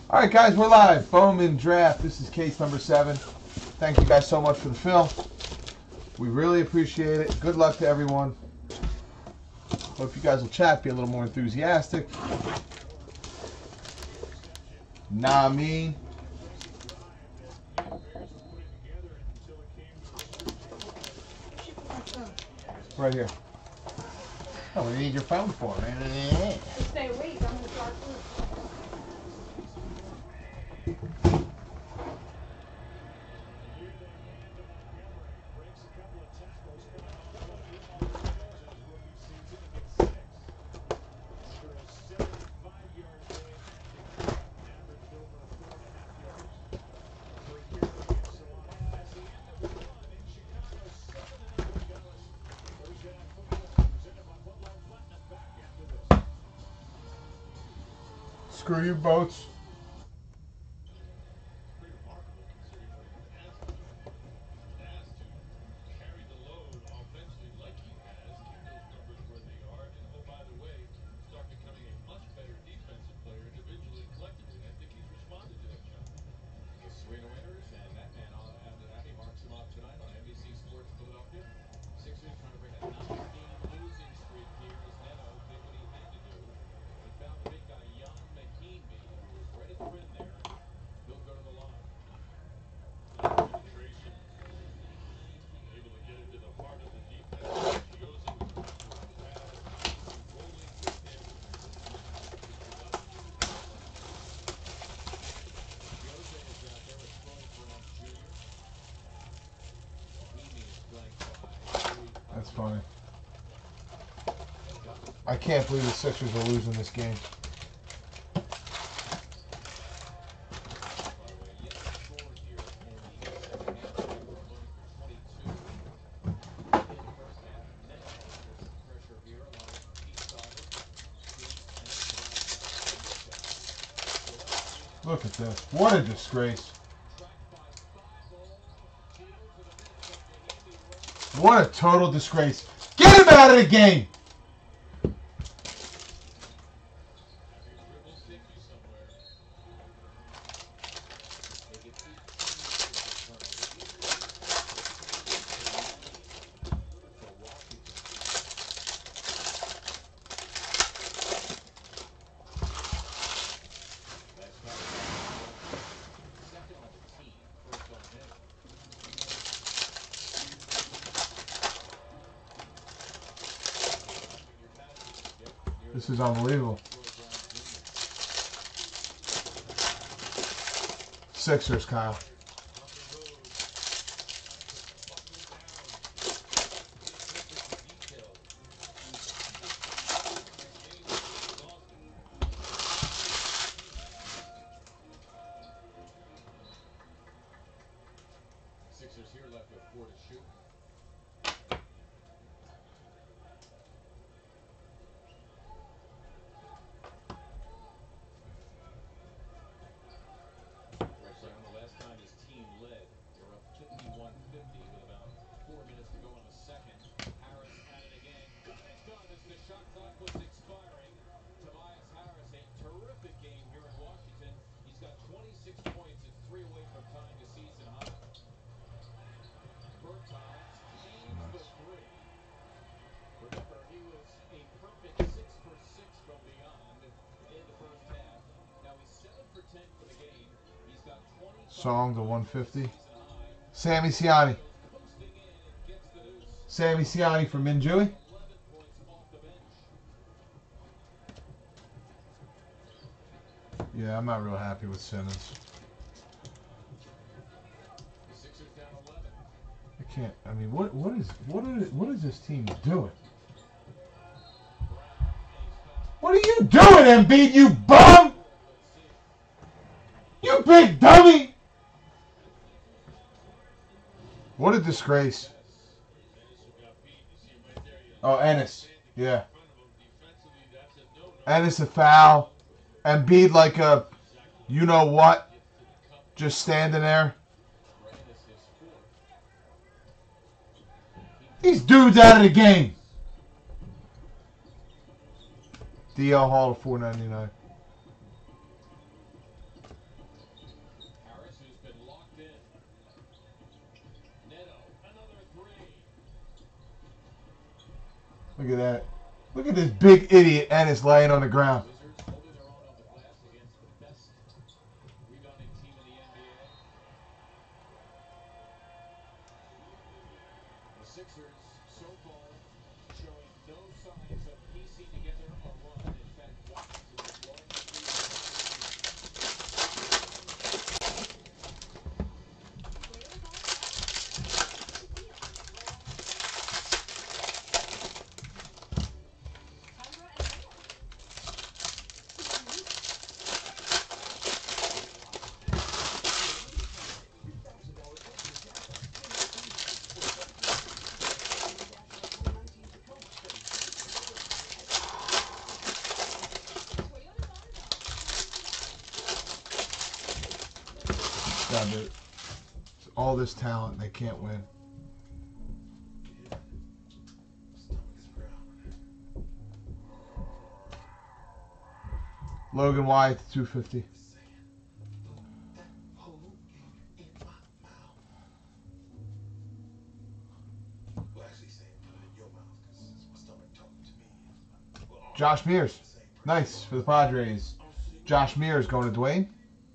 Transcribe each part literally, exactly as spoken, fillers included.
All right, guys, we're live. Bowman draft. This is case number seven. Thank you guys so much for the fill. We really appreciate it. Good luck to everyone. Hope you guys will chat, be a little more enthusiastic. Nah, mean. Right here. Oh, what do you need your phone for, man? Stay awake. I'm gonna start food. Screw you, boats. That's funny. I can't believe the Sixers are losing this game. Look at this. What a disgrace. What a total disgrace. Get him out of the game! This is unbelievable. Sixers, Kyle. Sixers here left with four to shoot. Song to one fifty. Sammy Siani. Sammy Siani from Minjui. Yeah, I'm not real happy with Simmons. I can't. I mean, what what is what are what is this team doing? What are you doing, Embiid? You bum! You big dummy! What a disgrace. Oh, Ennis. Yeah. Ennis a foul. Embiid like a you know what. Just standing there. These dudes out of the game. D L Hall of four ninety-nine. Look at that. Look at this big idiot Ennis laying on the ground. Wizards holding their own on the glass against the best rebounding team in the N B A. The Sixers, so far, showing no signs of piecing together a run. In fact, Washington is blowing the lead. God, dude. All this talent, they can't win. Logan Wyatt to two fifty. Josh Mears. Nice for the Padres. Josh Mears going to Dwayne.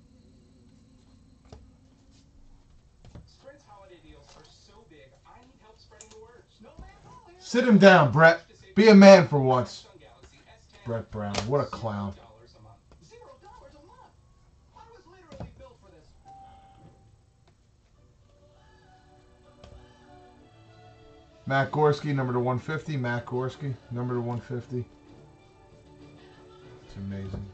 Sit him down, Brett. Be a man for once. Brett Brown, what a clown. Matt Gorski, number to one fifty. Matt Gorski, number to one fifty. It's amazing.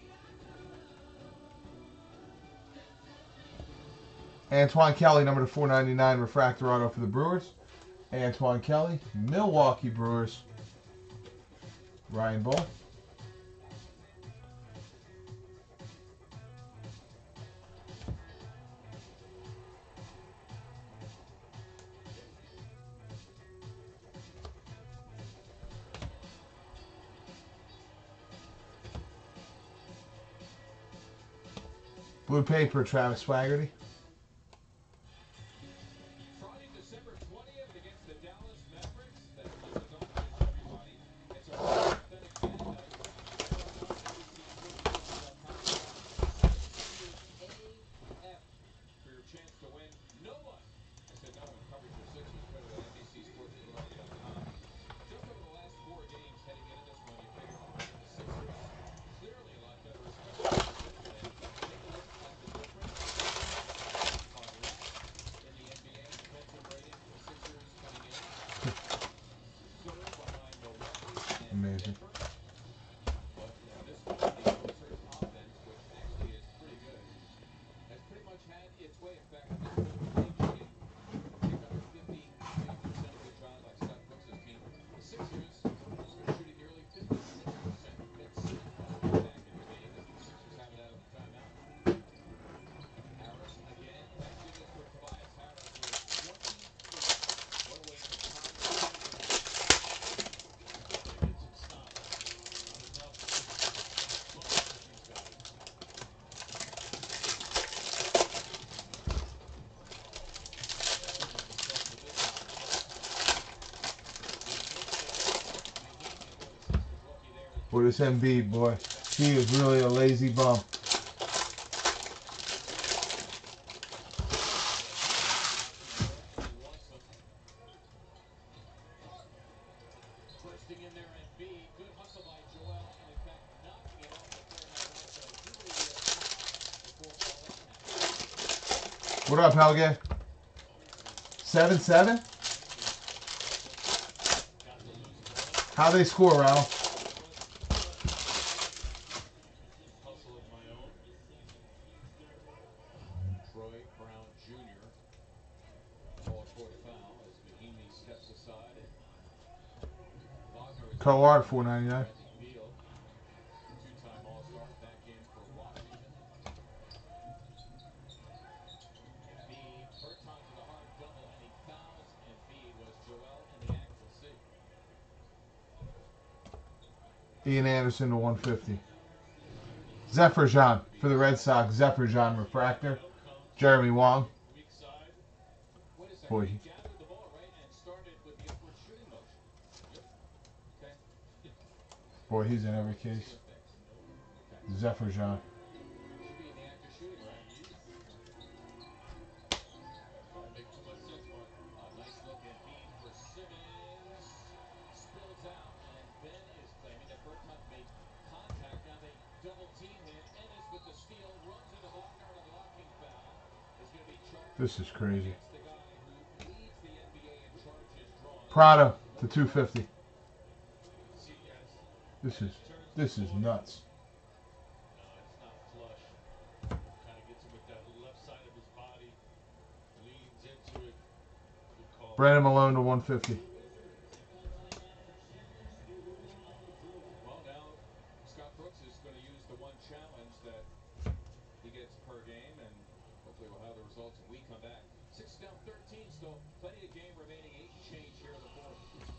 Antoine Kelly, number to four ninety-nine. Refractor auto for the Brewers. Antoine Kelly, Milwaukee Brewers. Ryan Bull. Blue paper, Travis Swaggerty. Friday, December twentieth against the Dallas Mavericks. That closes on everybody. It's a authentic fan night. A F for your chance to win. No one, I said no one, covers your Sixers better than N B C Sports Philadelphia dot com. Just over the last four games heading into this one, you figure, all right, the Sixers clearly a lot better, especially in the fifth man. Take a look at the difference on last in the N B A defensive rating for the Sixers coming in. Third behind Milwaukee and Amazing. Denver. But, you know, this one, the Wizards offense, which actually is pretty good, has pretty much had its way. In fact, this whole thing, you can pick under fifty, maybe percent of good tries like Scott Brooks' team. The Sixers are shooting nearly fifty-six percent. Ben Simmons must be back in the game as the Sixers have it out of the timeout. Harris again. Thank goodness for Tobias Harris with twenty-three. What a way to tie the season. They get some stops. Not enough. But he's got it. For this Embiid boy, he is really a lazy bum. Bursting in there and B. Good hustle by Joel, and in fact knocking it off the fairway. So Julie before ball. What up, Helge? seven seven? How they score, Ralph? Hustle of my own. Troy Brown Junior called for a foul as Mahimi steps aside and Wagner is Co-art four ninety-nine. Beal, two-time All-Star, back in for Washington. Embiid, Berton to the hard double, and he fouls Embiid. Was Joel in the act? We'll see. Ian Anderson to one fifty. Zephyr John for the Red Sox. Zephyr John refractor. Jeremy Wong. Weak side. Wait a second. Boy. He gathered the ball, right, and started with the upward shooting motion. Yep. Boy, he's in every case. Zephyr Jean. Should be in the act of shooting, right? Don't make too much sense, Mark. A nice look at feed for Simmons. Spills out, and Ben is claiming that Burkhunt made contact. Now they double team him. Ennis with the steal, runs into Locknar, and a blocking foul is going to be charged. This is crazy. Against the guy who leads the N B A in charges drawn. Prado to two fifty. See, as This is Ennis turns this the is corner. nuts. No, it's not flush. Kind of gets him with that left side of his body. Leans into it. Good call. Brandon Malone to one fifty. Well, now Scott Brooks is going to use the one challenge that he gets per game, and hopefully we'll have the results when we come back. Six down thirteen, still plenty of game remaining, eight and change here in the fourth.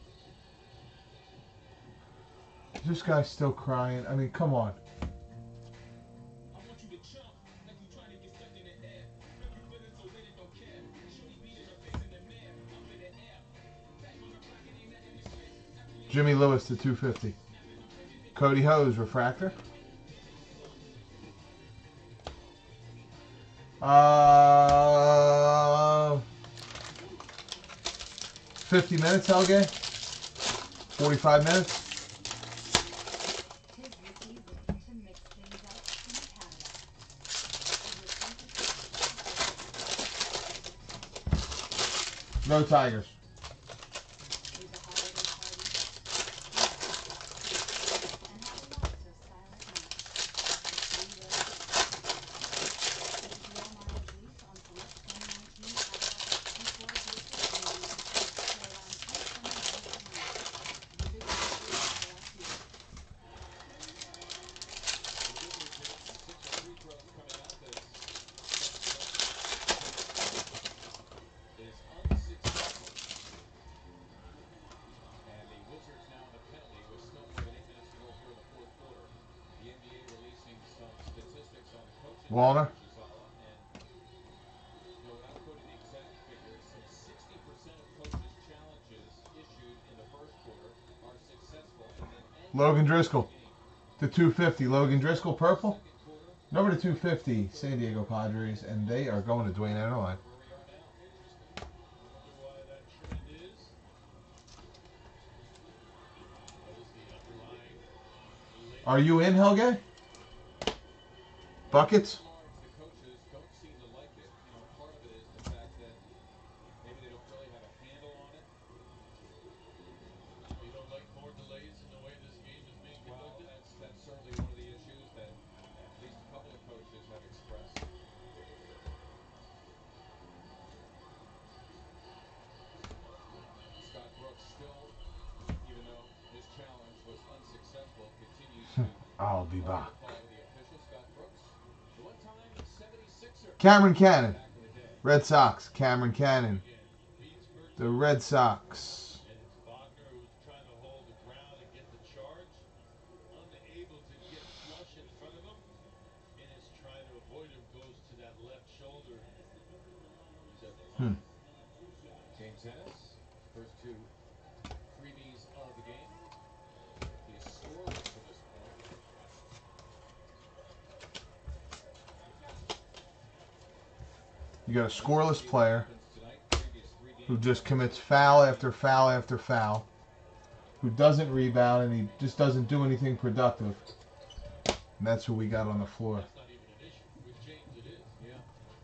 This guy's still crying. I mean, come on. I want you to jump like you trying to get stuck in the air. Flip your feelings so they don't care. Shorty beating her face in the mirror. Up in the air. Back on the block, it ain't nothing to spit. Jimmy Lewis to two fifty. Cody Hose, Refractor. Uh, fifty minutes, Helge? forty-five minutes? Tis the season to mix things up in Canada. No Tigers. Is a holiday party. And have lots of silent nights. We will. Real mileage lease on select twenty nineteen Cadillac Q four vehicles for around two hundred dollars a month. Visit your Cadillac dealer. Six free throws coming out. This is unsuccessful. And the Wizards now in the penalty with still more than eight minutes to go here in the fourth quarter. The N B A releasing some statistics on the coaches. Walner. And you know, without quoting the exact figures, some sixty percent of coaches' challenges issued in the first quarter are successful, and then Logan Driscoll to two fifty. Logan Driscoll, purple. second quarter, Number to two fifty, San Diego Padres, and they are going to Dwayne Ennerline. where we are now. Wonder why that trend is. What is the underlying relation? Are you in, Helge? Buckets? By and large, the coaches don't seem to like it. You know, part of it is the fact that maybe they don't really have a handle on it. You don't like more delays in the way this game is being Well, conducted? that's that's certainly one of the issues that at least a couple of coaches have expressed. Scott Brooks still, even though his challenge was unsuccessful, continues to I'll be argue back. the call of the official. Scott Brooks, the one-time seventy-sixer Cameron Cannon, back in the day. Red Sox. Cameron Cannon, Again, beats Mertz, the Red Sox. and it's Wagner who's trying to hold the ground and get the charge. Unable to get flush in front of him. Ennis trying to avoid him, goes to that left shoulder. He's at the Hmm. James Ennis, first two freebies of the game. He is scoreless to this point. You got a scoreless player Happens tonight. Previous three who games. just commits foul after foul after foul, who doesn't rebound, and he just doesn't do anything productive. And that's who we got on the floor. That's not even an issue. With James, it is. Yeah.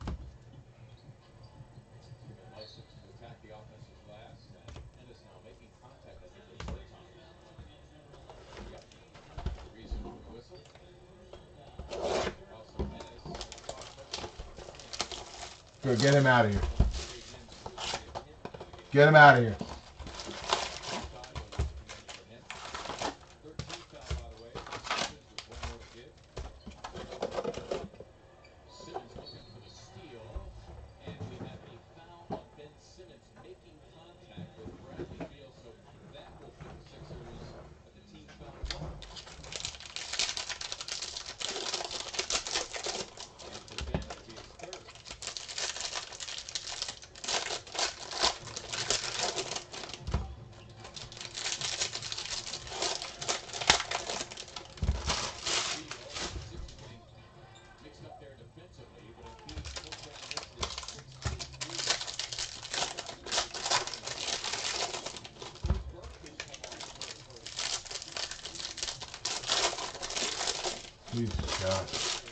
Given license to attack the offensive glass, and Ennis now making contact, I think, for the third time. Yep. Reason for the whistle. Also, Ennis on a cross pressure. Good, get him out of here. Trade him to get him out of the game. Get him out of here. thirteenth foul, by the way, for Simmons with one more to give. Simmons looking for the steal, and we have a foul on Ben Simmons making contact with Bradley Beal, so that will put the Sixers at the team foul one. And for Ben, it'll be his third. God.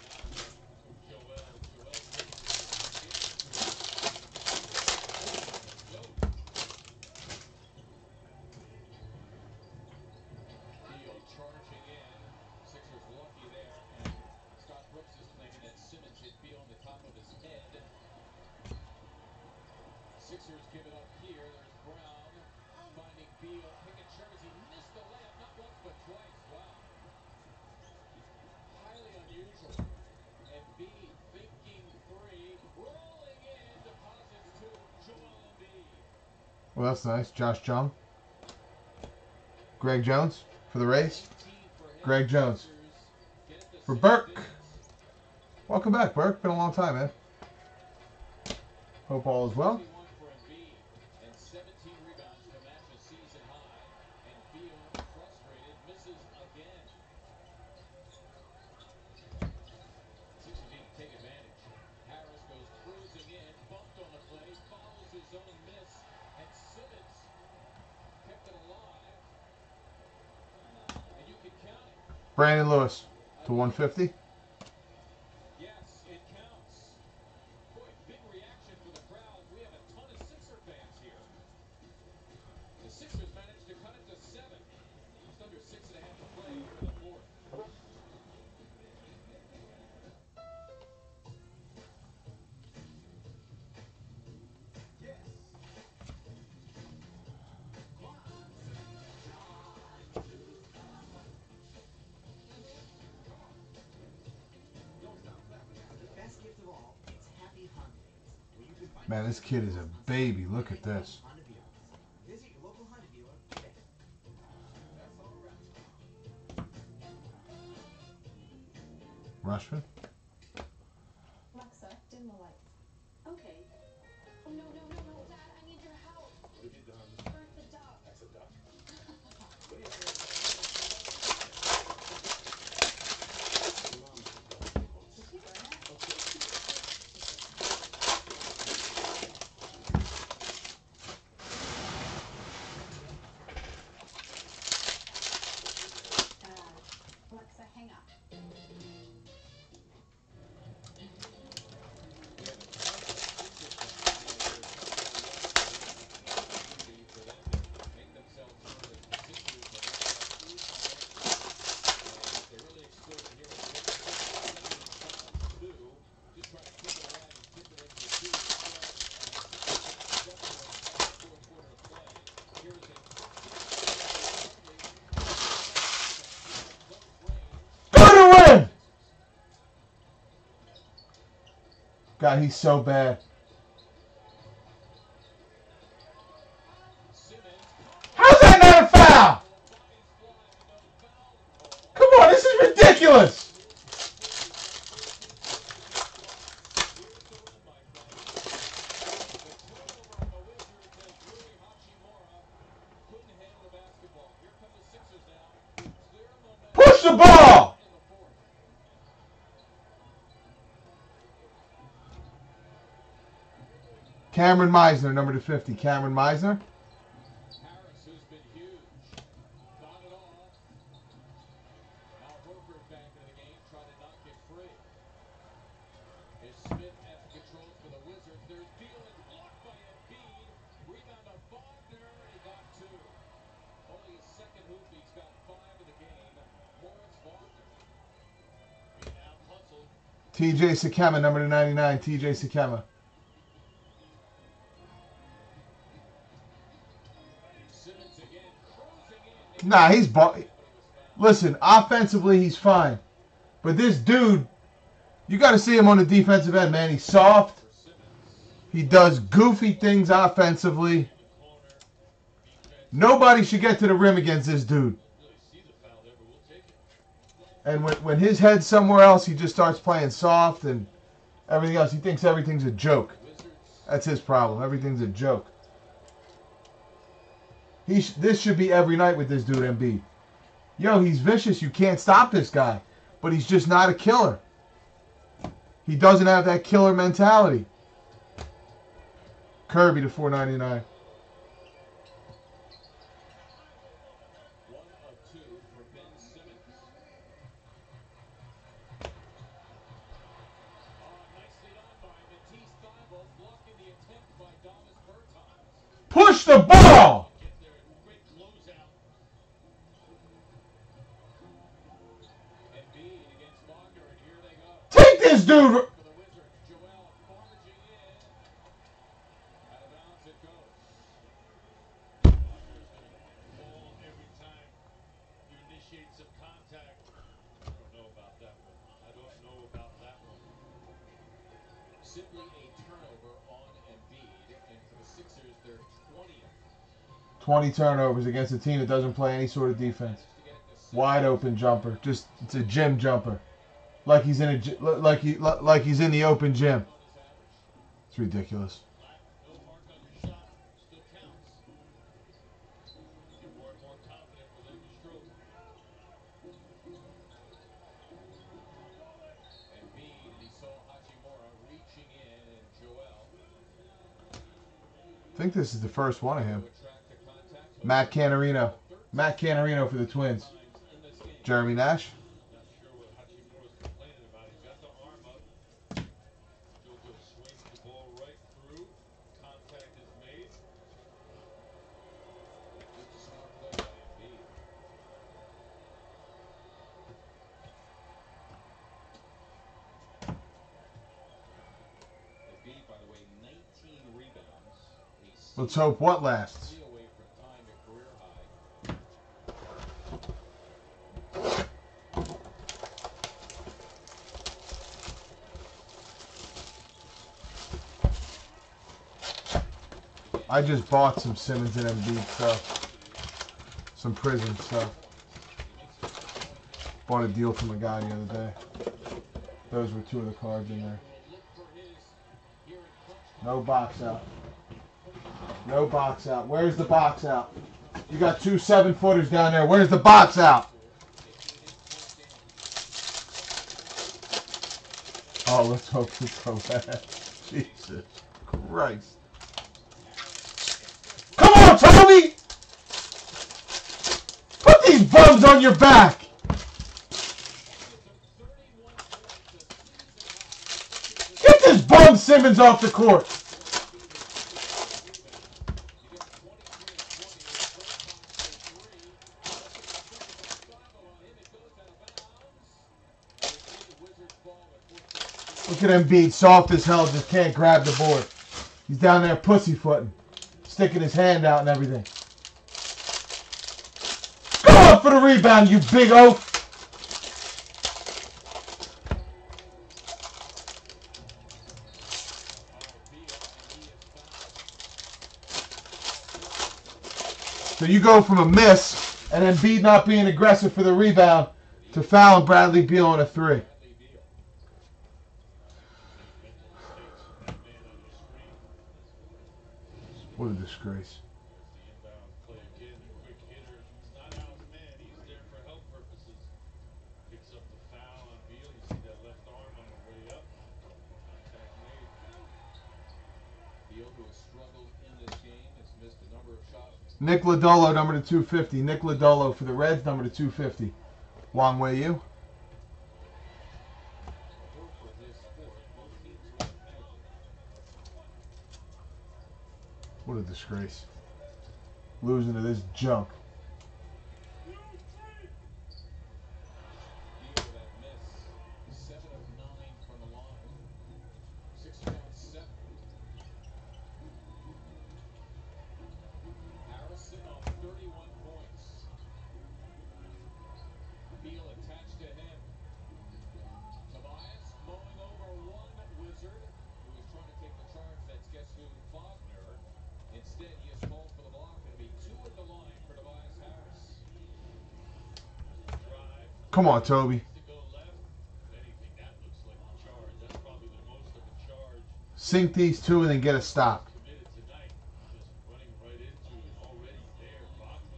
Beal charging in. Sixers lucky there, and Scott Brooks is claiming that Simmons hit Beal on the top of his head. Sixers give it up here. There's Brown finding Beal. Picking Cherries. He missed the layup not once but twice. Wow. Highly unusual. Embiid thinking three. Rolling in. Deposits to Joel Embiid. Well, that's nice. Josh Jung. Greg Jones for the race. Greg Jones. For Burke. Welcome back, Burke. Been a long time, man. Hope all is well. For Embiid and seventeen rebounds to match a season high. And Beal frustrated, misses again. Sixers need to take advantage. Harris goes cruising in, bumped on the play, follows his own miss, and Simmons kept it alive. And you can count it. Brandon Lewis to one fifty. Yes, it counts. Boy, big reaction for the crowd. We have a ton of Sixer fans here. The Sixers managed to cut it to seven. Just under six and a half to play here in the fourth. Man, this kid is a baby. Look at this. Visit your local Honda dealer today. Rushman. Alexa, dim the lights. Okay. Oh, no, no, no, no, Dad, I need your help. What have you done? Birth the duck. That's a duck. What do you Did you burn it? Uh, Alexa, hang up. God, he's so bad. How's that not a foul? Come on, this is ridiculous. Push the ball. Cameron Meisner, number to fifty. Cameron Meisner. Harris, who's been huge, got it off. Al Horford back into the game, trying to knock it free. Is Smith at the controls for the Wizards. There's Beal, it's blocked by Embiid. Rebound to Wagner, and he got two. Only his second hoop, he's got five in the game. Moritz Wagner. being out hustled? T J Sakema, number to ninety-nine. T J Sakema. Simmons again, cruising in. Nah, he's... Bo- Listen, offensively, he's fine. But this dude, you got to see him on the defensive end, man. He's soft. He does goofy things offensively. Nobody should get to the rim against this dude. Really see the foul there, but we'll take it. And when, when his head's somewhere else, he just starts playing soft and everything else. He thinks everything's a joke. That's his problem. Everything's a joke. He sh- this should be every night with this dude, Embiid. Yo, he's vicious. You can't stop this guy. But he's just not a killer. He doesn't have that killer mentality. Kirby to four ninety-nine. One of two for Ben Simmons. touch the ball. Get there. Great closeout. Embiid against Wagner, and here they go. Take this dude. For the Wizards, Joel barging in. Out of bounds it goes. Wagner's going to fall every time you initiate some contact. I don't know about that one. I don't know about that one. Simply a turnover on Embiid, and for the Sixers, their twentieth. twenty turnovers against a team that doesn't play any sort of defense. Wide open jumper. Just it's a gym jumper. Like he's in a gy- like he like he's in the open gym. It's ridiculous. Black, no mark on your shot. Still counts. Get more and more confident with every stroke. Embiid, and he saw Hachimura reaching in, and Joel I think this is the first one of him. to attract the contact. Matt Canarino. Matt Canarino for the Twins. Times in this game. Jeremy Nash. Not sure what Hachimura's complaining about. He's got the arm up. Jojo swings the ball right through. Contact is made. Just a smart play by Embiid. Embiid, by the way, nineteen rebounds. A Let's hope what lasts. steal away from tying a career high. I just bought some Simmons and Embiid stuff. Some prison stuff. Bought a deal from a guy the other day. Those were two of the cards in there. No box out. No box out. Where's the box out? You got two seven footers down there. Where's the box out? Oh, let's hope it's so bad. Jesus Christ. Come on, Toby! Put these bums on your back! Get this bum Simmons off the court! Look at Embiid, soft as hell, just can't grab the board. He's down there pussyfooting, sticking his hand out and everything. Go up for the rebound, you big oaf! So you go from a miss and Embiid not being aggressive for the rebound to fouling Bradley Beal on a three. What a disgrace. The inbound play again. The quick hitter. He's not out man. He's there for help purposes. Picks up the foul on Beal. You see that left arm on the way up. Contact made. Beal, who has struggled in this game, has missed a number of shots. Nick Lodolo, number to two fifty. Nick Lodolo for the Reds, number to two fifty. Wang Wei Yu. For his sport, both teams win penalty. What a disgrace. Losing to this junk. Beal with that miss. Seven of nine from the line. Six point seven. Harrison on thirty-one points. Beal attached to him. Tobias mowing over one Wizard who is trying to take the charge. That's guess who? Wagner. Instead, he is called for the block. It'll be two at the line for Tobias Harris. Drive. Come on, Toby. To go left. If anything, that looks like a charge. That's probably the most of a charge Sink these two and then get a stop. committed tonight. Just running right into it. Already there. Wagner.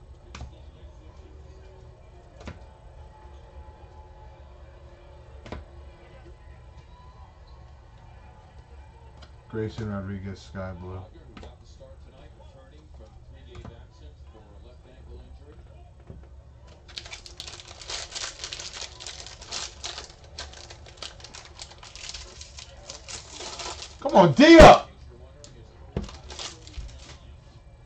Grayson Rodriguez, sky blue. Wagner, who got the start tonight, returning from three days absence for a left ankle injury. Come on, D up! You're wondering, his career high thirty-nine.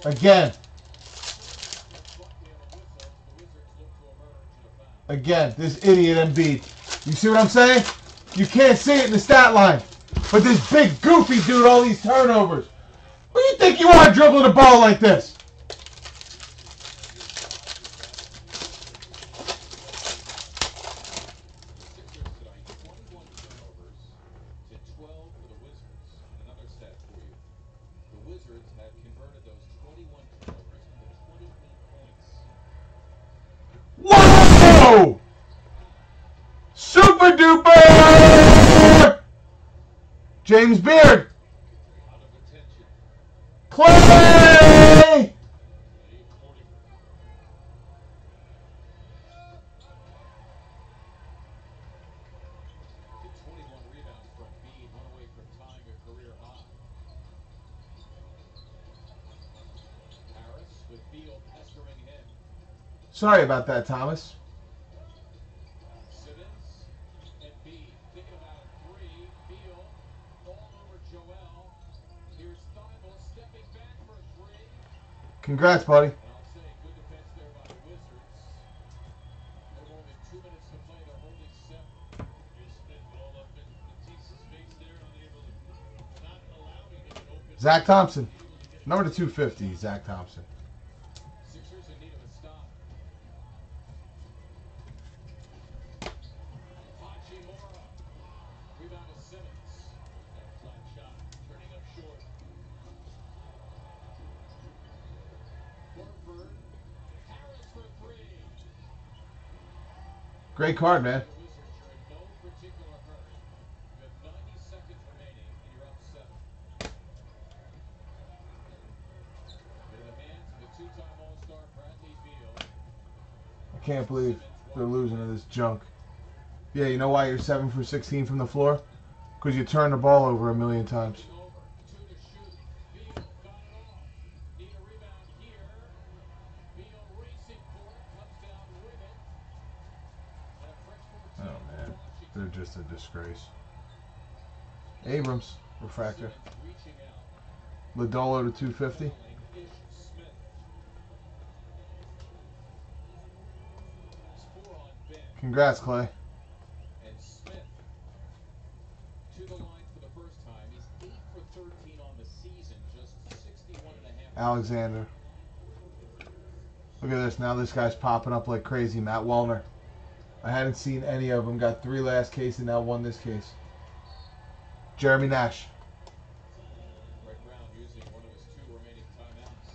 Again. Buckley on the whistle as the Wizards look to emerge in a foul. Again, this idiot Embiid. You see what I'm saying? You can't see it in the stat line. But this big goofy dude, all these turnovers. Who do you think you are dribbling the ball like this? The Sixers tonight, twenty-one turnovers to twelve for the Wizards. And another stat for you. The Wizards have converted those twenty-one turnovers into twenty-eight points. Whoa! Super duper! James Beard. Out of attention. Clay! Dave Portinger. To twenty-one rebounds from Embiid, one away from tying a career high. Harris with Beal pestering him. Sorry about that, Thomas. Simmons, Embiid thinking about a three. Beal all over Joel. Here's Thibault stepping back for a three. Congrats, buddy. And I'll say good defense there by the Wizards. Little more than two minutes to play. They're holding seven. Here's Smith all up in Matisse's face there, unable to, not allowing him an open. Zach Thompson. Able to get it. Number to two fifty, Zach Thompson. Sixers in need of a stop. Hachimura. Rebound to Simmons. Got a flat shot. Turning up short. Horford. Harris for three. Great card, man. The Wizards, you're in no particular hurry. You have ninety seconds remaining, and you're up seven. Into the hands of the two-time All-Star Bradley Beal. I can't believe they're losing to this junk. Yeah, you know why you're seven for sixteen from the floor? Because you turn the ball over a million times. Over. Two to shoot. Beal got it off. Need a rebound here. Beal racing for it. Comes down with it. And a fresh fourteen Oh, for man. Washington. They're just a disgrace. Abrams, refractor. Simmons reaching out. Ladolo to two fifty. Fouling Ish Smith. It's four on Ben. Congrats, Clay. And Smith to the line for the first time. He's eight for thirteen on the season, just sixty-one and a half. Alexander. Look at this. Now this guy's popping up like crazy. Matt Wallner. I hadn't seen any of them. Got three last case and now one this case. Jeremy Nash. Greg Brown using one of his two remaining timeouts.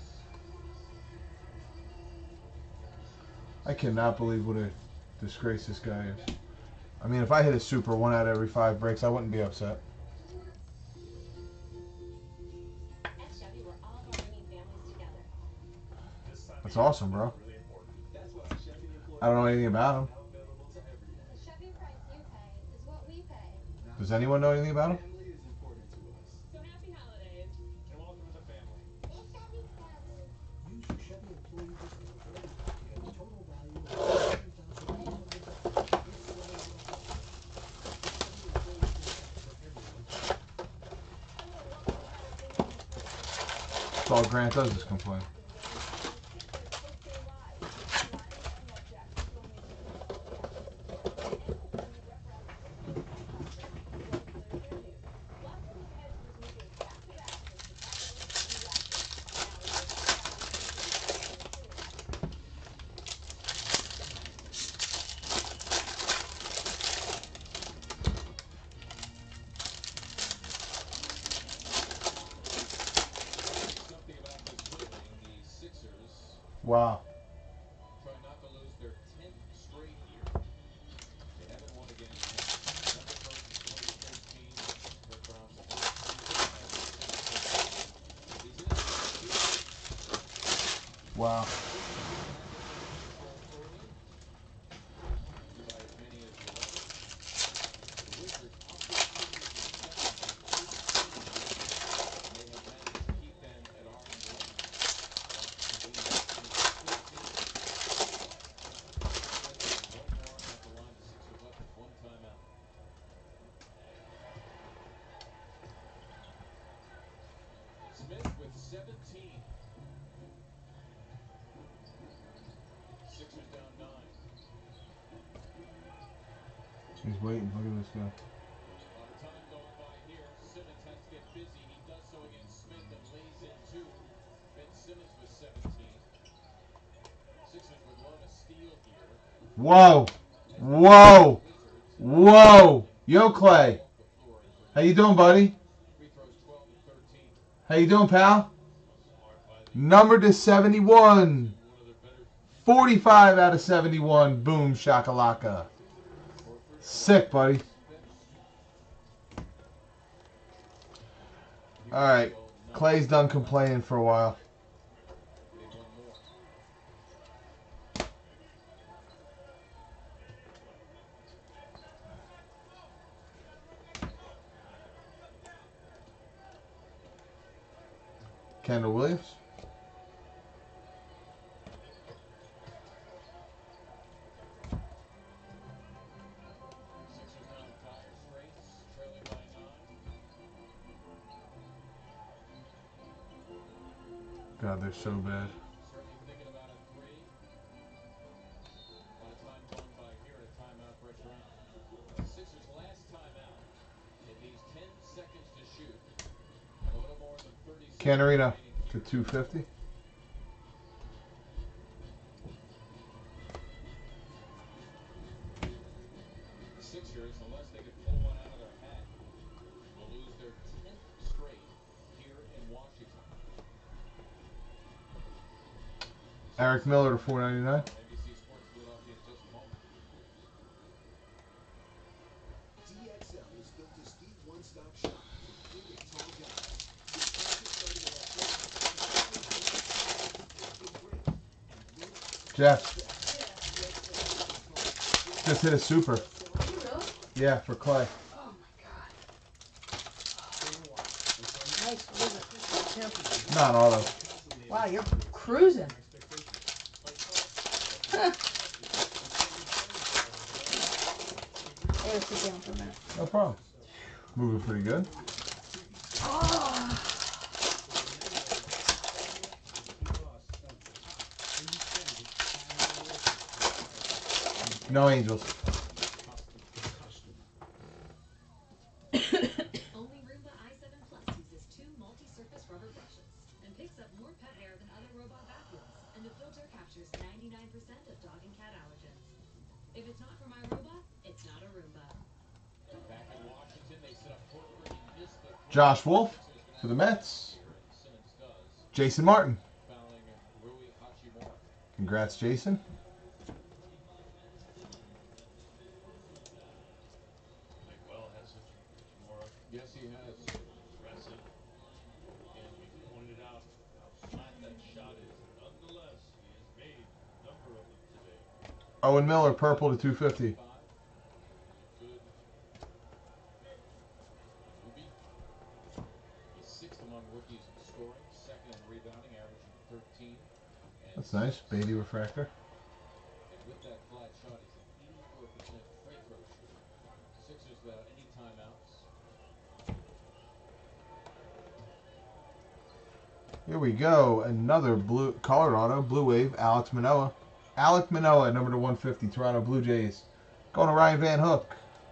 I cannot believe what a disgrace this guy is. I mean, if I hit a super one out of every five breaks, I wouldn't be upset. At Chevy, we're all about bringing families together. That's awesome, bro. That's why Chevy employees I don't know anything about him. now available to everyone. The Chevy price you pay is what we pay. Does anyone know anything about him? Family is important to us. So happy holidays. And welcome to the family. Hey, Chevy family. Use your Chevy employee discount code to get a total value of seven thousand eight hundred dollars. It's so well. Chevy employee discount for everyone. That's all Grant does is complain. Something about this building, the Sixers Wow. try not to lose their tenth straight year. They haven't won again since December first, twenty fourteen. Rick Brown's first season. He's in it. Wow. By as many as eleven. The Wizards up their series in second by two points. And they have managed to keep them at arm's length. Washington leads fifteen. One more at the line. The Sixers left with one timeout. Smith with seventeen. down nine. He's waiting. Look at this guy. A lot of time going by here. Simmons has to get busy. He does so against Smith and lays in two. Ben Simmons with seventeen. Sixers would love a steal here. Whoa. Whoa. Whoa. Yo, Clay. How you doing, buddy? Free throws twelve and thirteen. How you doing, pal? Smart by the Number to seventy-one. one of their better forty-five out of seventy-one. Boom shakalaka. Sick, buddy. All right. Clay's done complaining for a while. They won more. Kendall Williams. Sixers now in dire straits, trailing by nine. God, they're so bad. Certainly thinking about a three. A lot of time going by here at a timeout pressure out. Sixers last timeout. It needs ten seconds to shoot. And a little more than thirty seconds Canarino remaining to here. two fifty. The Sixers, unless they could pull one out of their hat, will lose their tenth straight here in Washington. Eric Miller to four ninety-nine. N B C Sports Philadelphia in just a moment. D X L is built to speed one-stop shop for big and tall guys. With fastest starting electronics, Jeff. Just hit a super. You really? Yeah, for Clay. Oh my god. Nice visit. Not auto. Wow, you're cruising. Huh. Hey, let's sit down for a minute. No problem. Moving pretty good. Oh. No Angels. Only Roomba i seven Plus uses two multi-surface rubber brushes and picks up more pet hair than other robot vacuums, and the filter captures ninety-nine percent of dog and cat allergens. If it's not for my robot, it's not a Roomba. Back in Washington, they set up Horford. He missed the three. Josh Wolf Sixers for the gonna have Mets. here, and Simmons does, Jason Martin. fouling Rui Hachimura. Congrats, Jason. Played well, had such more Yes, he has. aggressive. And we pointed out how flat that shot is. Nonetheless, he has made a number of them today. Owen Miller, purple to two fifty. Five. Good. Ruby. He's sixth among rookies in scoring, second in rebounding, averaging thirteen. And That's nice. Beatty refractor. And with that flat shot, he's an eighty-four percent free throw shooter. Sixers without any timeouts. Here we go. Another blue colored auto. Blue Wave. Alex Manoah. Alec Manoah, number to one fifty. Toronto Blue Jays. Going to Ryan Van Hook.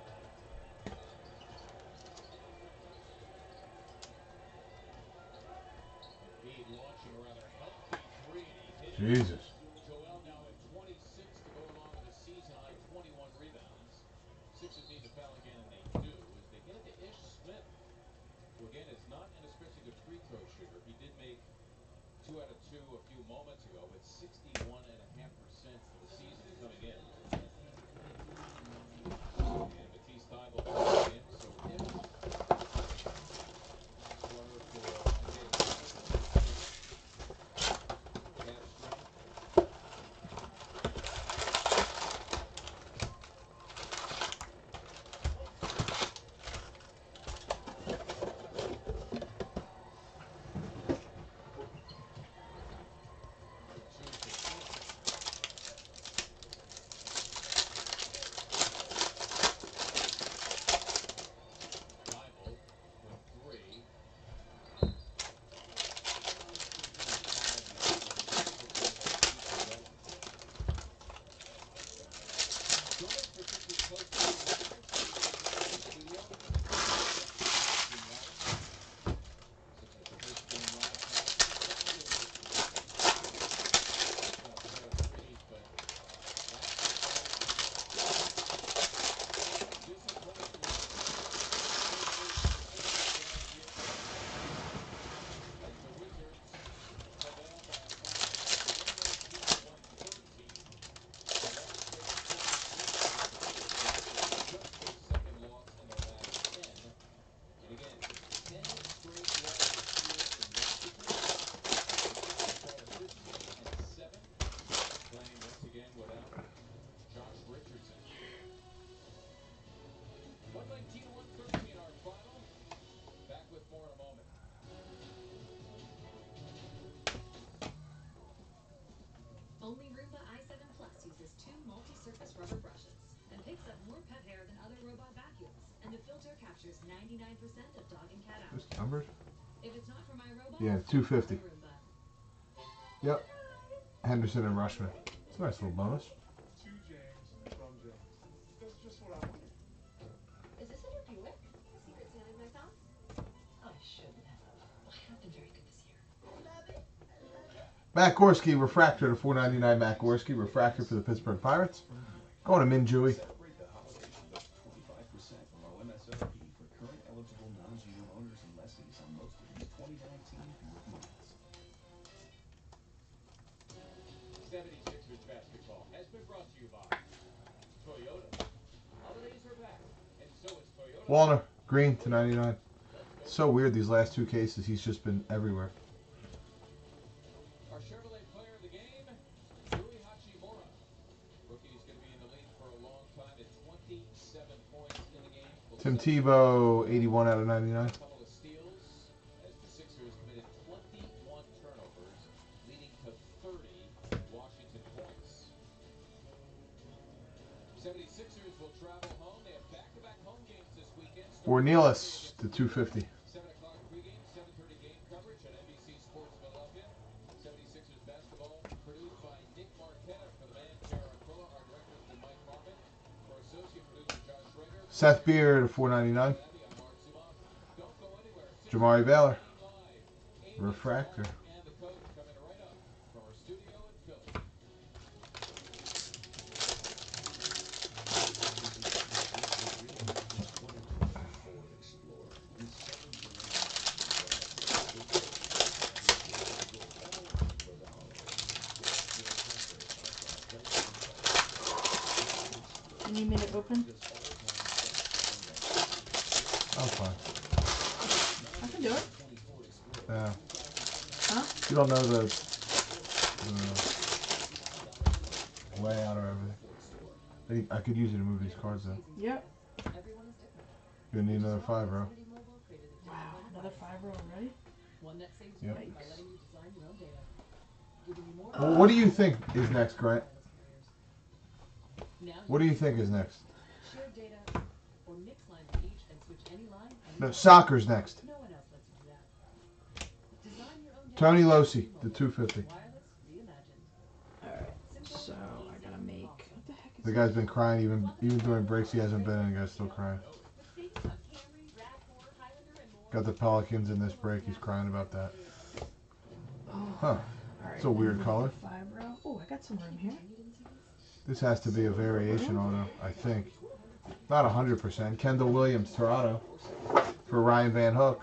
Embiid launching a rather healthy three, and he hit it. Jesus. Joel now at twenty-six to go along with a season-high twenty-one rebounds. Sixers need to foul again, and they do, as they get it to Ish Smith, who again is not an especially good free throw shooter. He did make two out of two a few moments ago, but sixty-one point five percent for the season coming in. And Matisse Thybulle coming in, so if scorer for Isaiah Thomas, calf strain. Two for Smith. rubber brushes and picks up more pet hair than other robot vacuums. And the filter captures ninety-nine percent of dog and cat Just allergens. numbered? If it's not for my robot, Yeah, two fifty. call my Roomba. Yep. Henderson and Rushman. It's a nice little bonus. To James from James. That's just what I wanted. Is this in your Buick? Secret Santa in my phone? Oh, I shouldn't have. I haven't been very good this year. I love it. I love it. Matt Gorski, Refractor to four ninety-nine. Matt Gorski, Refractor for the Pittsburgh Pirates. Going to Minjui. Celebrate the holidays with up to twenty-five percent below M S R P for current eligible non-G M owners and lessees on most of these twenty nineteen Buick models. seventy-sixers basketball has been brought to you by Toyota. Holidays are back, and so is Toyota. Walner, green to ninety-nine. So weird these last two cases. He's just been everywhere. Our Chevrolet player of the game, Rui Hachimura. Rookie's going to be in the league for a long time at twenty-seven points in the game. Tim Tebow, eighty-one out of ninety-nine. A couple of steals as the Sixers committed twenty-one turnovers, leading to thirty Washington points. seventy-sixers will travel home. They have back-to-back home games this weekend. Ornelas to two fifty. seven o'clock pregame, seven thirty game coverage on N B C Sports Philadelphia. seventy-sixers basketball produced by Nick Marquetta. For the man, Tara Aquila. Our director has been Mike Marvin. For associate producer Josh Schrager. Seth Beer to four ninety-nine. I'm Mark Zuma. Don't go anywhere. Jamari Baylor. Live. Refractor. And the coach coming right up from our studio in Philly. You need me to open? I'm fine. I can do it. Yeah. Huh? You don't know the, the layout or everything. I could use it to move these cards though. Yep. Everyone is different. You're gonna need another five, bro. Xfinity Mobile created a Wow, digital another device, five row already? one that saves Yep. money by letting you design your own data, giving you more. Well, what do you think is next, Grant? Now What do you think is next? share data or mix lines with each and switch any line. No, soccer's next. No one else lets you do that. Design your own data. Tony Losi, the two fifty. Wireless reimagined. Alright, Simple, so I gotta easy, make. awesome. What the heck is The guy's been crying even even during breaks. He hasn't been, and the guy's still crying. With savings on Camry, RAV four, Highlander, and more. Got the Pelicans in this break. He's crying about that. Oh, Huh. alright. It's a weird color. Five row. Oh, I got some room here. This has to be a variation auto, I think. Not one hundred percent. Kendall Williams, Toronto, for Ryan Van Hook.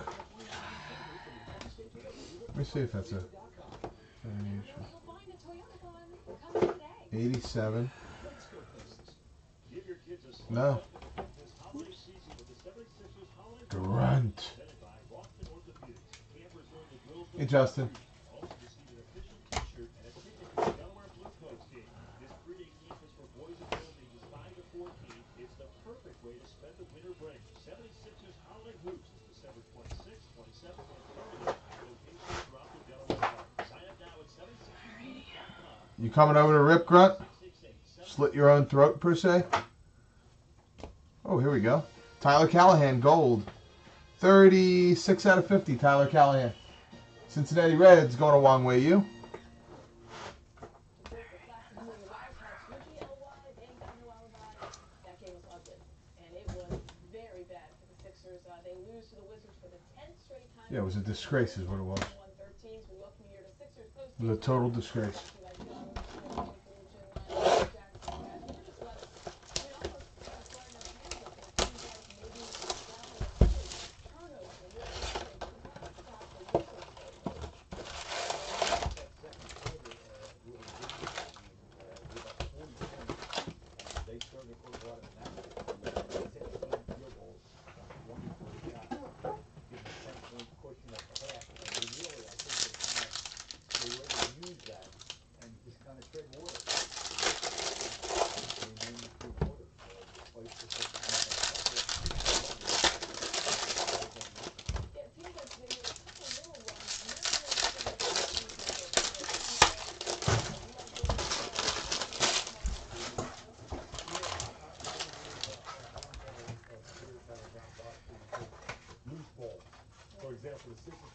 Let me see if that's a variation. You'll find a Toyota one coming today. eighty-seven. Give your kids a No. this holiday season with the seventy-sixers holiday Grunt. presented by Boston Orthopedics. Campers earn the grills. Hey, Justin. Also receive an official t-shirt and a ticket to the Delaware Blue Coats game. This three-day camp is for boys and girls ages five to fourteen. It's the perfect way to spend the winter break. seventy-sixers Holiday Hoops is December twenty-sixth, twenty-seventh, and thirtieth at locations throughout the Delaware Park. Sign up now at seventy-sixers dot com. You coming over to Rip Grunt? Slit your own throat, per se? Oh, here we go. Tyler Callahan, gold. thirty-six out of fifty, Tyler Callahan. Cincinnati Reds going to Wang Wei Yu. That game was ugly, and it was very bad for the Sixers. Uh, they lose to the Wizards for the tenth straight time. Yeah, it was a disgrace is what it was. one thirteen. We welcome you here to Sixers Post. It was a total disgrace.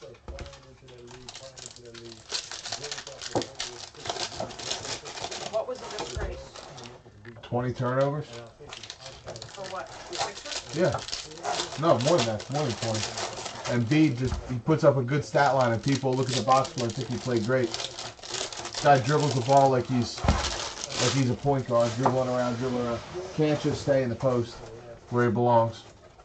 started flying into that lead, flying into that lead. James got to the point where Sixers didn't get the Sixers. What was the good They price? were coming up with the lead. twenty turnovers? And I think it's outside of For what? The Sixers? Yeah. No, more than that. It's more than twenty. And B just he puts up a good stat line, and people look at the box score and think he played great. Guy dribbles the ball like he's like he's a point guard, dribbling around, dribbling around. Can't just stay in the post where he belongs.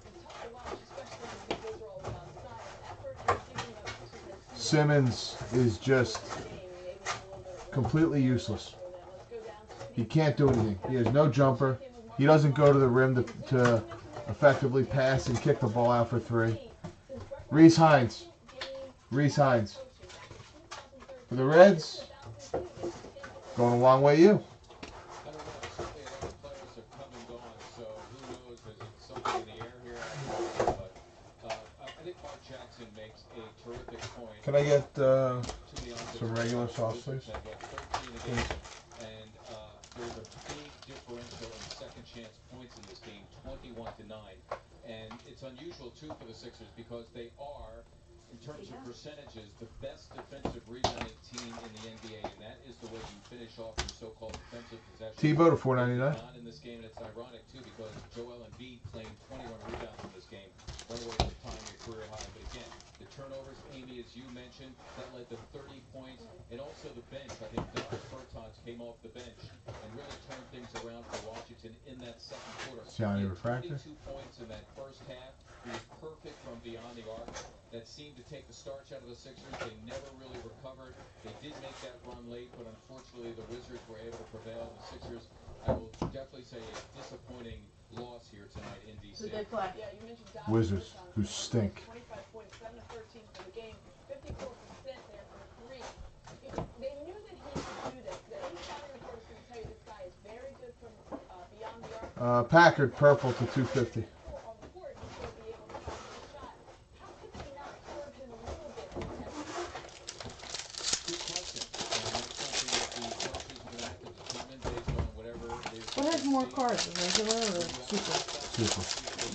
Simmons is just completely useless. He can't do anything. He has no jumper. He doesn't go to the rim to, to effectively pass and kick the ball out for three. Reese Hines. Reese Hines. For the Reds, going a long way you. I don't know. Certainly a lot of players have come and gone, so who knows? There's something in the air here. I don't know, but uh, I think Mark Jackson makes a terrific point. Can I get uh, To the offense. some regular sauce, please? Have got thirteen a game, and uh, there's a big differential in second chance points in this game, twenty-one to nine. And it's unusual, too, for the Sixers because they are, in terms of percentages, the best defensive rebounding team in the N B A, and that is the way you finish off your so-called defensive possession. Tebow to four ninety-nine. Not in this game, and it's ironic, too, because Joel Embiid claimed twenty-one rebounds in this game, one away from tying a career high. But again, the turnovers, Amy, as you mentioned, that led to thirty points, and also the bench. I think Davis Bertans came off the bench and really turned things around for Washington in that second quarter. Johnny He had Refractor. twenty-two points in that first half. He was perfect from beyond the arc. That seemed to take the starch out of the Sixers. They never really recovered. They did make that run late, but unfortunately the Wizards were able to prevail. The Sixers, I will definitely say, a disappointing loss here tonight in D C. Who they play? Yeah, you mentioned Davis Wizards, Bertans. who stink. twenty-five points, seven to thirteen for the game, fifty-four percent there for the three. They knew that he could do this. The scouting report is going to tell you this guy is very good from uh, beyond the arc. Uh, Packard purple to two fifty. On the court, he's going to be able to have a shot. How could they not serve him a little bit in the second half? Good question. And that's something that the coaches are going to have to determine based on whatever it is. What has more cards, the regular or super? Super.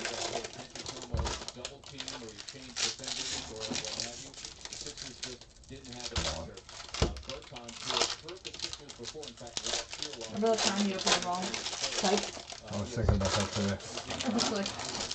Double team or you change defenders or what have you. The Sixers just didn't have an answer. Uh, Bertans, who has hurt the Sixers before, in fact, last year. Remember the time you opened the wrong type? I was thinking about that today. I was like,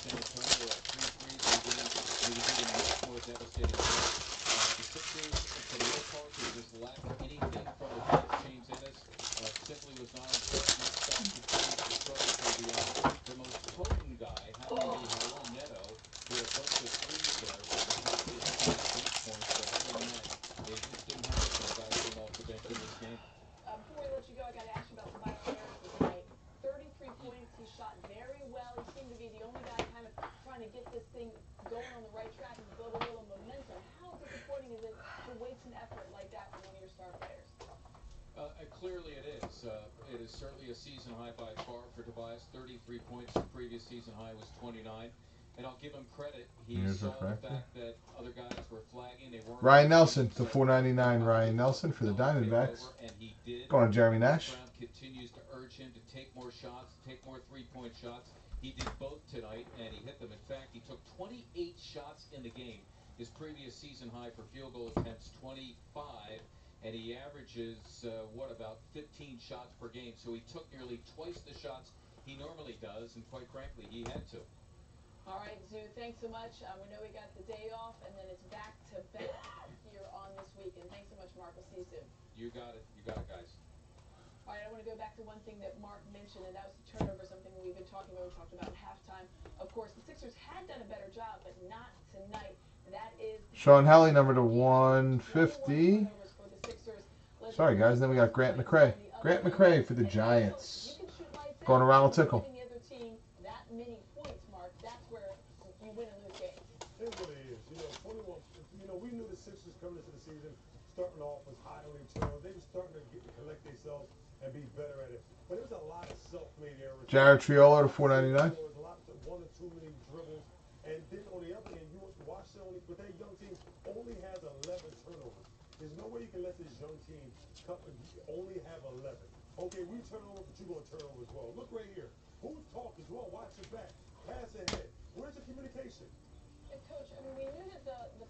Uh, before we let you go, I got to ask you about Tobias Harris tonight. thirty-three points. He shot very well. He seemed to be the only guy kind of trying to get this thing going on the right track and build a little momentum. How disappointing is it to waste an effort like that from one of your star players? Uh, uh, clearly it is. Uh, it is certainly a season high by far for Tobias. thirty-three points. The previous season high was twenty-nine. And I'll give him credit. He Here's saw the Refractor. fact that other guys were flagging. They weren't. Ryan Nelson to four ninety-nine. Ryan Nelson for the Diamondbacks. And he did. Going to Jeremy Nash. Brown continues to urge him to take more shots, take more three-point shots. He did both tonight, and he hit them. In fact, he took twenty-eight shots in the game. His previous season high for field goal attempts, twenty-five, and he averages, uh, what, about fifteen shots per game. So he took nearly twice the shots he normally does, and quite frankly, he had to. All right, Zoo, thanks so much. Um, we know we got the day off, and then it's back to back here on this weekend. Thanks so much, Mark. We'll see you soon. You got it. You got it, guys. All right, I want to go back to one thing that Mark mentioned, and that was the turnover, something we've been talking about. We talked about at halftime. Of course, the Sixers had done a better job, but not tonight. That is Sean Halley, number to one fifty. for the Sixers. Sorry, guys. Then we got Grant McCrae. Grant McCrae for the Giants. Going to Ronald Tickle. The other team that many points, Mark. That's where you win and lose games. It really is. You know, twenty-one. You know, we knew the Sixers coming into the season, starting off was high on their turnover. They were starting to get to collect themselves and be better at it. But there was a lot of self-made errors. Jared Triolo to four ninety-nine. There was a lot of one or two many dribbles. And then on the other end, you watch only, but that young team only has eleven turnovers. There's no way you can let this young team come, only have eleven. Okay, we turn over, but you're going to turn over as well. Look right here. Who's talking? Well, watch your back. Pass ahead. Where's the communication? And Coach, I mean, we knew that the, the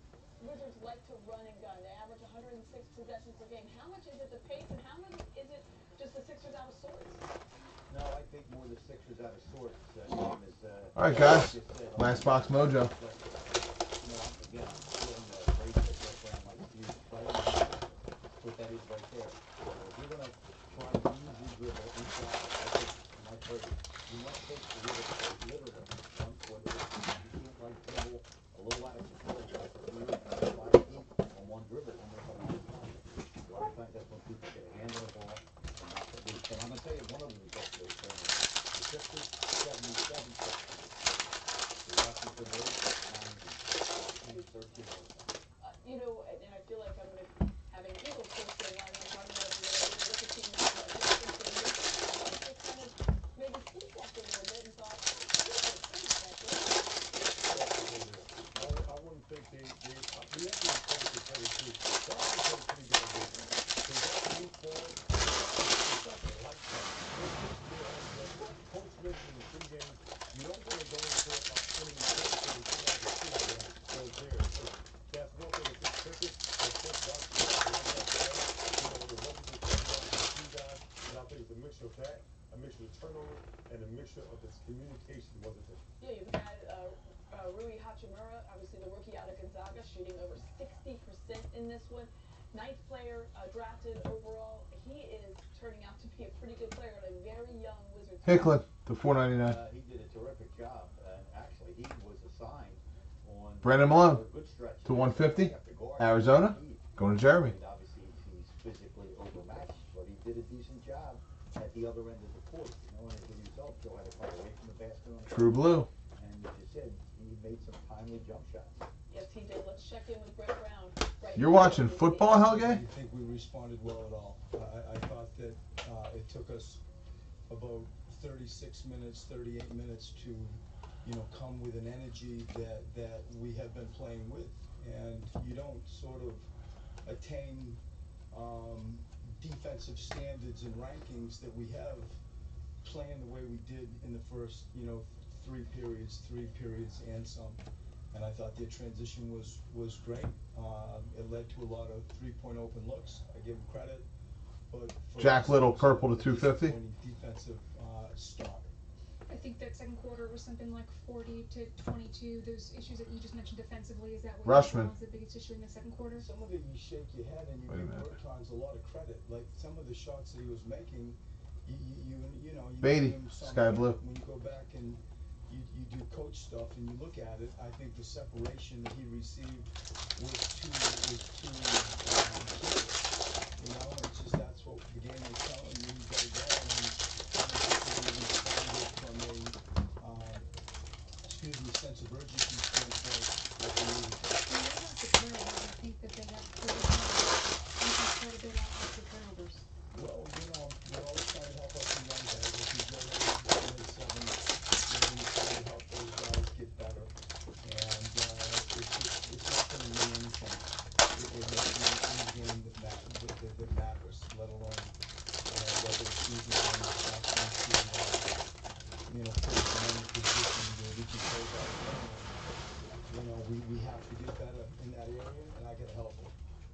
Wizards like to run and gun. They average one hundred six possessions per game. How much is it the pace, and how much is it just the Sixers out of sorts? No, I think more the Sixers out of sorts. Uh, game is, uh, All right, guys. just said, Last box mojo. But, you know, again, I'm feeling the race that Brett Brown likes to use. Play what that is right there. So if you're going to try to use your dribble inside, I think my first, you must take the dribble literally one foot. You can't like dribble a little out of control. You five feet on one dribble when there's a lot of time. A lot of times that's when people get a hand on the ball and not the loose. And I'm going to tell you one of the results of those tournaments. The Sixers, seventy-seven seconds. The Washington Wizards, ninety, thirteen. Uh, you know, and, and I feel like I'm going to having Eagles coach for a while. I'm talking about the look at team like the Pistons, they kind of maybe peeked at it a little bit and thought, oh, this is pretty effective. I, I wouldn't think they, they uh, we have to encourage the credit too. Washington pretty good at this. They got a new form. It's not gonna like that. Coach mentioned in three games, you don't want to go into a any territory and come out of the field and go there. So that's one thing. It's just cricket. It's just Washington. I like that play. You know, the Wizards are coming out with two guys, and I think it's a mixture of that, a mixture of turnover, and a mixture of this communication wasn't there. Yeah, you've got uh, uh, Rui Hachimura, obviously the rookie out of Gonzaga, shooting over sixty percent in this one. Ninth player uh, drafted overall. He is turning out to be a pretty good player on a very young Wizards team. Hicklin to four ninety-nine. Uh, he did a terrific job, and actually he was assigned on Brandon Malone a good stretch to one fifty. At the guard. Arizona going to Jeremy. I mean, obviously he's physically overmatched, but he did a decent job at the other end of the court. You know, and as a result, Joe had to come away from the basket on the True blue. And as you said, he made some timely jump shots. Yes, he did. Let's check in with Brett Brown. Right You're now. watching football, Helge? I think we responded well at all. I, I thought that uh, it took us about thirty-six minutes, thirty-eight minutes to, you know, come with an energy that, that we have been playing with. And you don't sort of attain um, defensive standards and rankings that we have playing the way we did in the first, you know, three periods, three periods and some. And I thought their transition was, was great. Um, it led to a lot of three-point open looks. I give them credit. But for Jack us, Little, it was purple a to two fifty. disappointing defensive uh, start. I think that second quarter was something like forty to twenty-two. Those issues that you just mentioned defensively, is that what Rushman. was the biggest issue in the second quarter? Some of it you shake your head and you Wait a give minute. Bertans a lot of credit. Like some of the shots that he was making, you you you, you know, you Beatty, give him some sky credit. blue. When you go back and you, you do coach stuff and you look at it, I think the separation that he received was too was too um, clear. You know, it's just that's what the game is telling you. You gotta go, and I don't think they really responded from a um, excuse me sense of urgency standpoint like they needed to. When they got the turnovers, I think that they got pretty quite a bit out of the turnovers. Well, you know, we're always trying to help us in young guys. If you go to the seven, you know, we try to help those guys get better. And uh, it's just, it's not going to mean anything. It, it makes any, any game that, ma that, that, that matters, let alone uh, whether it's easy or not to, uh, you know, put us in any position where we can close out the game. You know, we, we have to get better in that area, and I got to help them.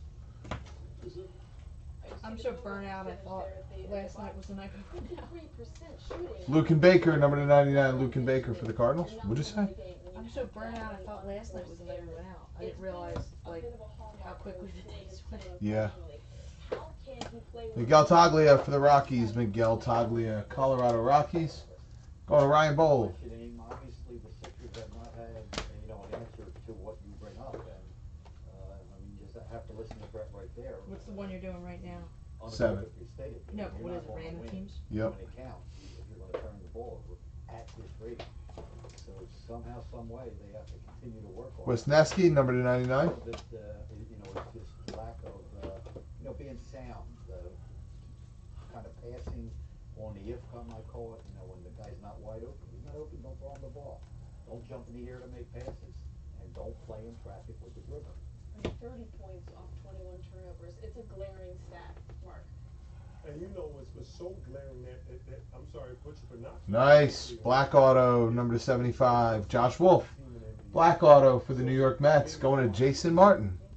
I'm so burnt out, I thought last night was the night before. Three percent shooting. Luke and Baker, number to ninety-nine. Luke and Baker for the Cardinals. What'd you say? I'm so burnt out, I thought last night was the night we went out. I didn't realize, like, how quickly the days went. Yeah. How can he play with Miguel Taglia for the Rockies. Miguel Taglia, Colorado Rockies. Going to Ryan Bowl. Question aim, obviously the Sixers have not had, you know, an answer to what you bring up, and uh, I mean, you just have to listen to Brett right there. What's the one you're doing right now? Seven. Unequivocally stated, No, you're what not is it, gonna random win teams? Yep. when it counts, if you're going to turn the ball over at this rate. So somehow, some way, they have to continue to work on it. Wisniewski, number to ninety-nine. That, uh, you know, it's just lack of, uh, you know, being sound, uh, kind of passing on the if come, I call it, you know, when the guy's not wide open. He's not open, don't throw him the ball. Don't jump in the air to make passes, and don't play in traffic with the dribble. I mean, thirty points off twenty-one turnovers? It's a glaring stat, Mark. And you know what's was so glaring that, that, that I'm sorry, Butcher for not. Nice. Black auto, number to seventy-five. Josh Wolf. Black auto for the New York Mets. Going to Jason Martin.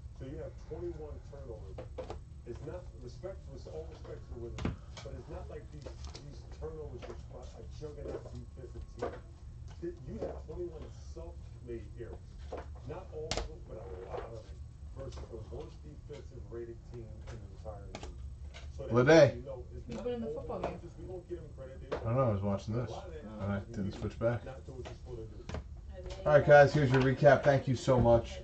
twenty-one turnovers. It's not respectful, it's all respectful with him, but it's not like these these turnovers was by a juggernaut defensive team. Th- You have twenty-one self-made errors. Not all of them, but a lot of them versus the worst defensive rated team in the entire league. So that Lede. you know, it's He's not been in the all football the game. answers. We won't give him credit. They I don't know, I was watching this, and I didn't switch back. Not do what you're supposed to do. Alright guys, here's your recap. Thank you so much.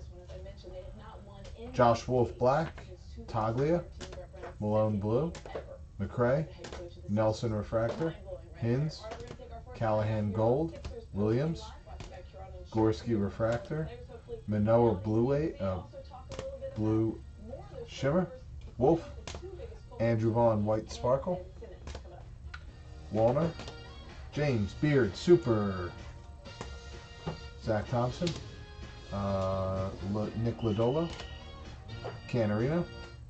Josh Wolf Black, Taglia, Malone Blue, McCray, Nelson Refractor, Hins, Callahan Gold, Williams, Gorski Refractor, Manoa Blue Eight, uh, Blue Shimmer, Wolf, Andrew Vaughn White Sparkle, Walner, James Beard Super, Zach Thompson, uh, L- Nick Lodolo, Canarino,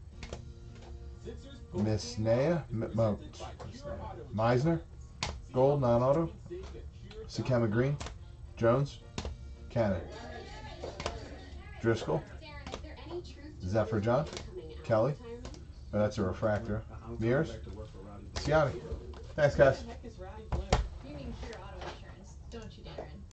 Miss Naya, M- M- Meisner, Gold Non-Auto, Sakema Green, Jones, Cannon, Driscoll, Zephyr John, Kelly, oh, that's a refractor, Mears, Siani. Thanks guys.